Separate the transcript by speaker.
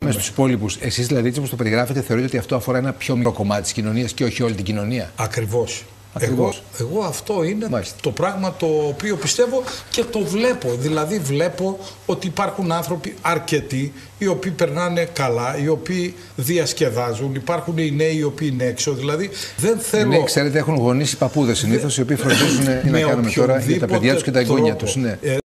Speaker 1: Μέσα στους υπόλοιπους, εσείς δηλαδή έτσι όπως το περιγράφετε, θεωρείτε ότι αυτό αφορά ένα πιο μικρό κομμάτι της κοινωνίας και όχι όλη την κοινωνία?
Speaker 2: Ακριβώς.
Speaker 1: Ακριβώς.
Speaker 2: Εγώ αυτό είναι
Speaker 1: Μάλιστα.
Speaker 2: το πράγμα το οποίο πιστεύω και το βλέπω. Δηλαδή βλέπω ότι υπάρχουν άνθρωποι αρκετοί οι οποίοι περνάνε καλά, οι οποίοι διασκεδάζουν, υπάρχουν οι νέοι οι οποίοι είναι έξω. Δηλαδή δεν θέλω...
Speaker 1: Ναι, ξέρετε, έχουν γονείς οι παππούδες συνήθως οι οποίοι φροντίζουν τι να κάνουμε τώρα για τα παιδιά τους και τα εγγόνια τους. Ναι.